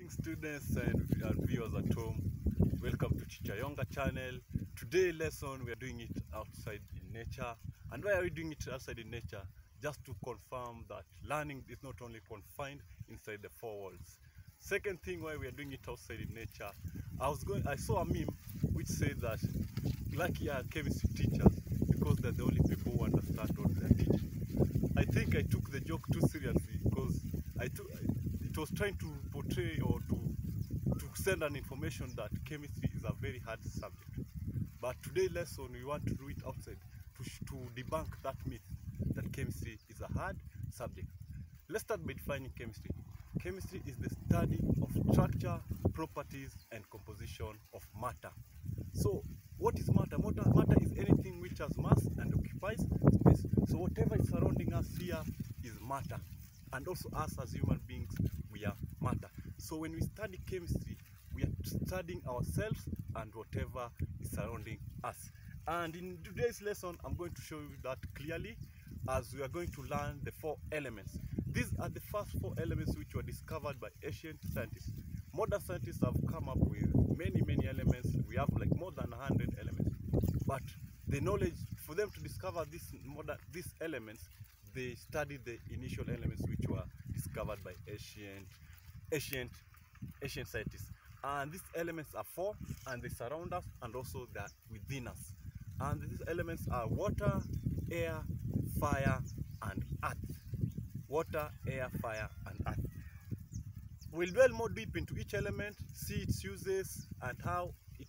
Greeting students and viewers at home. Welcome to Chichayonga channel. Today lesson we are doing it outside in nature. And why are we doing it outside in nature? Just to confirm that learning is not only confined inside the four walls. Second thing why we are doing it outside in nature, I saw a meme which said that lucky are chemistry teachers because they're the only people who understand what they're teaching. I think I took the joke too seriously because it was trying to portray or to send an information that chemistry is a very hard subject. But today's lesson we want to do it outside to debunk that myth that chemistry is a hard subject. Let's start by defining chemistry. Chemistry is the study of structure, properties, and composition of matter. So, what is matter? Matter is anything which has mass and occupies space. So, whatever is surrounding us here is matter. And also us as human beings, we are matter. So, when we study chemistry, we are studying ourselves and whatever is surrounding us. And in today's lesson, I'm going to show you that clearly as we are going to learn the four elements. These are the first four elements which were discovered by ancient scientists. Modern scientists have come up with many elements. We have like more than 100 elements. But the knowledge, for them to discover these elements, they studied the initial elements which were discovered by ancient scientists. And these elements are four, and they surround us, and also they are within us. And these elements are water, air, fire, and earth. Water, air, fire, and earth. We'll dwell more deep into each element, see its uses, and how it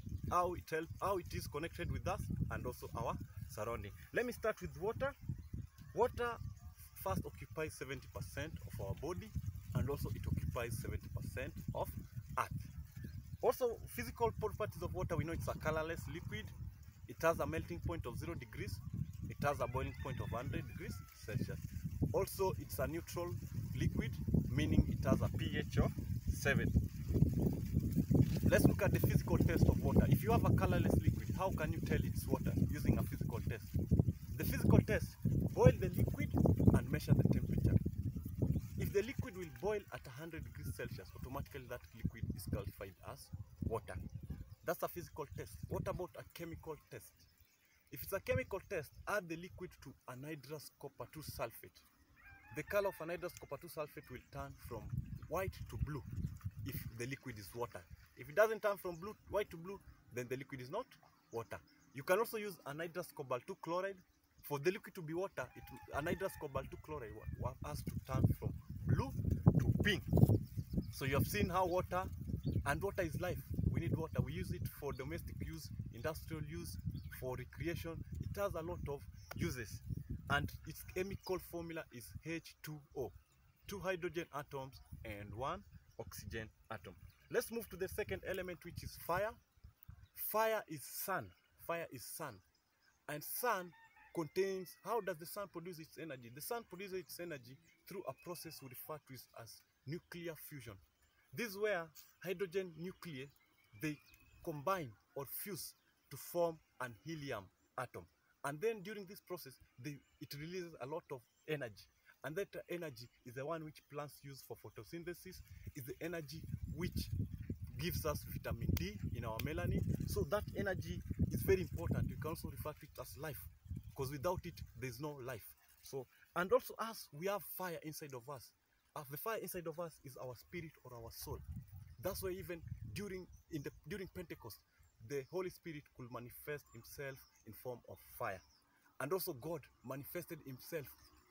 is connected with us and also our surrounding. Let me start with water. Water first occupies 70% of our body, and also it occupies 70% of earth. Also, physical properties of water, we know it's a colorless liquid. It has a melting point of 0 degrees. It has a boiling point of 100 degrees Celsius. Also, it's a neutral liquid, meaning it has a pH of 7. Let's look at the physical test of water. If you have a colorless liquid, how can you tell it's water using a physical test? The physical test, boil the liquid and measure the temperature. If the liquid will boil at 100 degrees Celsius, automatically that liquid is classified as water. That's a physical test. What about a chemical test? If it's a chemical test, add the liquid to anhydrous copper 2 sulfate. The color of anhydrous copper 2 sulfate will turn from white to blue if the liquid is water. If it doesn't turn from white to blue, then the liquid is not water. You can also use anhydrous cobalt 2 chloride. For the liquid to be water, anhydrous cobalt 2 chloride has to turn from blue to pink. So you have seen how water is life. We need water. We use it for domestic use, industrial use, for recreation. It has a lot of uses. And its chemical formula is H2O. 2 hydrogen atoms and 1 oxygen atom. Let's move to the second element, which is fire. Fire is sun. Fire is sun. And sun contains, how does the sun produce its energy? The sun produces its energy through a process we refer to as nuclear fusion. This is where hydrogen nuclei, they combine or fuse to form an helium atom. And then during this process, it releases a lot of energy. And that energy is the one which plants use for photosynthesis, is the energy which gives us vitamin D in our melanin. So that energy is very important. You can also refer to it as life, because without it, there's no life. So, and also us, we have fire inside of us. The fire inside of us is our spirit or our soul. That's why even during Pentecost, the Holy Spirit could manifest himself in form of fire. And also God manifested himself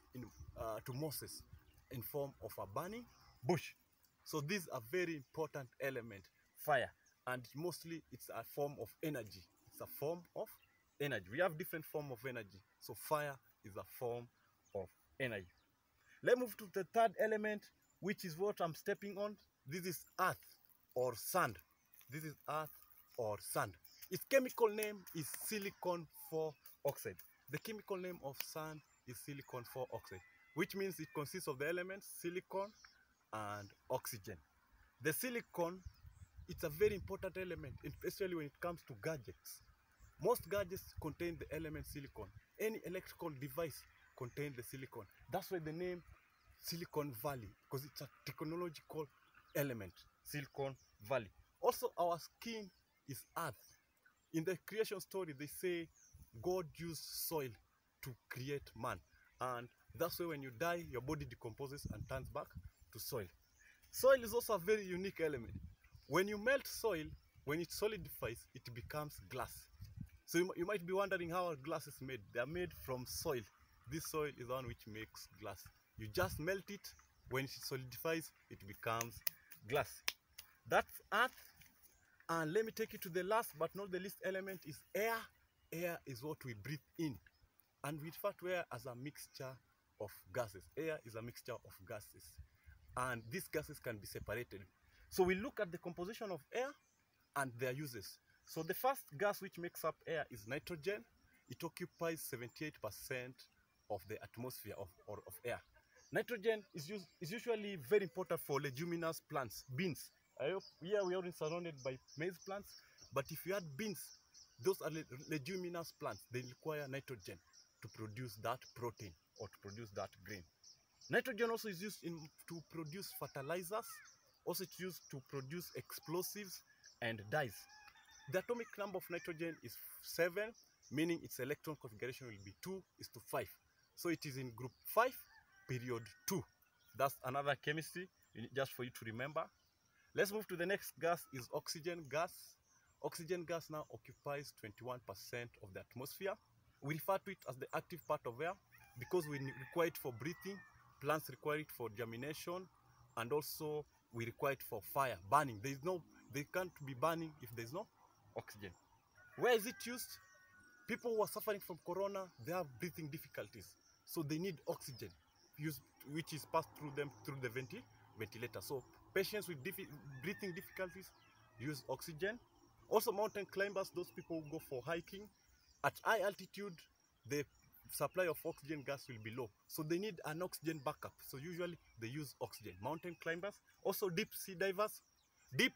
to Moses in form of a burning bush. So these are very important element, fire. And mostly it's a form of energy. It's a form of energy. We have different form of energy. So fire is a form of energy. Let's move to the third element, which is what I'm stepping on. This is earth or sand. This is earth or sand. Its chemical name is silicon 4 oxide. The chemical name of sand is silicon 4 oxide, which means it consists of the elements silicon and oxygen. The silicon, it's a very important element, especially when it comes to gadgets. Most gadgets contain the element silicon. Any electrical device contains the silicon. That's why the name Silicon Valley, because it's a technological element, Silicon Valley. Also, our skin is earth. In the creation story, they say God used soil to create man. And that's why when you die, your body decomposes and turns back to soil. Soil is also a very unique element. When you melt soil, when it solidifies, it becomes glass. So you might be wondering how glass is made. They are made from soil. This soil is the one which makes glass. You just melt it. When it solidifies, it becomes glass. That's earth. And let me take you to the last but not the least element is air. Air is what we breathe in. And we refer to air as a mixture of gases. Air is a mixture of gases. And these gases can be separated. So we look at the composition of air and their uses. So the first gas which makes up air is nitrogen. It occupies 78% of the atmosphere of air. Nitrogen is usually very important for leguminous plants, beans. Here we are surrounded by maize plants, but if you add beans, those are leguminous plants. They require nitrogen to produce that protein or to produce that grain. Nitrogen also is used to produce fertilizers. Also it's used to produce explosives and dyes. The atomic number of nitrogen is 7, meaning its electron configuration will be 2:5. So it is in group 5, period 2. That's another chemistry, just for you to remember. Let's move to the next gas, is oxygen gas. Oxygen gas now occupies 21% of the atmosphere. We refer to it as the active part of air because we require it for breathing, plants require it for germination, and also we require it for fire, burning. They can't be burning if there's no oxygen. Where is it used? People who are suffering from corona, they have breathing difficulties. So they need oxygen, which is passed through them through the ventilator. So patients with breathing difficulties use oxygen. Also mountain climbers, those people who go for hiking, at high altitude, the supply of oxygen gas will be low. So they need an oxygen backup. So usually they use oxygen. Mountain climbers, also deep sea divers, deep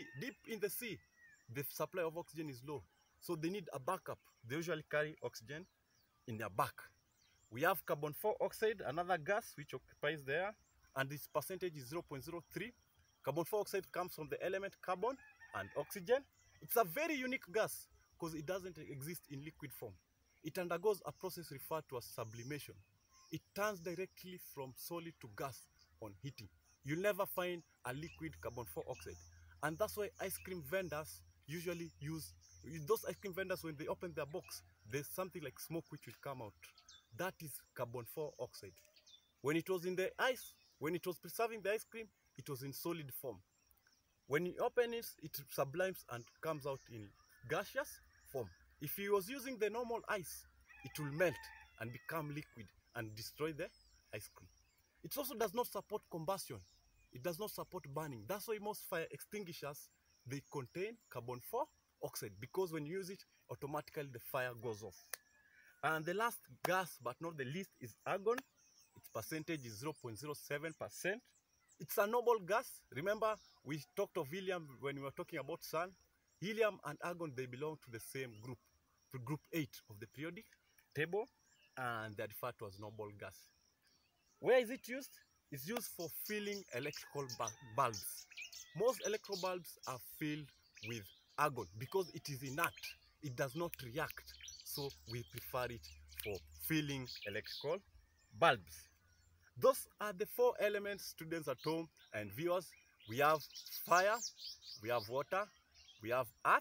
in the sea, the supply of oxygen is low. So they need a backup. They usually carry oxygen in their back. We have carbon dioxide, another gas which occupies the air, and its percentage is 0.03. Carbon dioxide comes from the element carbon and oxygen. It's a very unique gas because it doesn't exist in liquid form. It undergoes a process referred to as sublimation. It turns directly from solid to gas on heating. You'll never find a liquid carbon dioxide. And that's why ice cream vendors usually use, those ice cream vendors, when they open their box, there's something like smoke which will come out. That is carbon dioxide. When it was in the ice, when it was preserving the ice cream, it was in solid form. When you open it, it sublimes and comes out in gaseous form. If you was using the normal ice, it will melt and become liquid and destroy the ice cream. It also does not support combustion. It does not support burning. That's why most fire extinguishers, they contain carbon dioxide, because when you use it, automatically the fire goes off. And the last gas, but not the least, is argon. Its percentage is 0.07%. It's a noble gas. Remember, we talked of helium when we were talking about sun. Helium and argon, they belong to the same group, to group 8 of the periodic table, and they're referred to as noble gas. Where is it used? It's used for filling electrical bulbs. Most electrical bulbs are filled with argon because it is inert. It does not react. So we prefer it for filling electrical bulbs. Those are the 4 elements, students at home and viewers. We have fire, we have water, we have earth,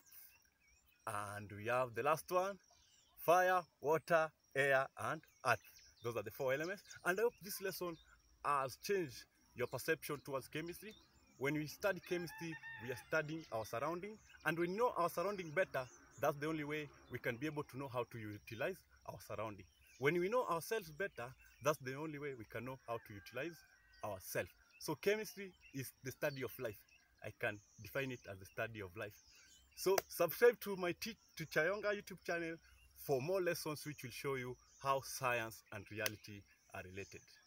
and we have the last one, fire, water, air, and earth. Those are the 4 elements. And I hope this lesson has changed your perception towards chemistry. When we study chemistry, we are studying our surrounding. And when we know our surrounding better, that's the only way we can be able to know how to utilize our surrounding. When we know ourselves better, that's the only way we can know how to utilize ourselves. So chemistry is the study of life. I can define it as the study of life. So subscribe to my Teacher Yonga YouTube channel for more lessons which will show you how science and reality are related.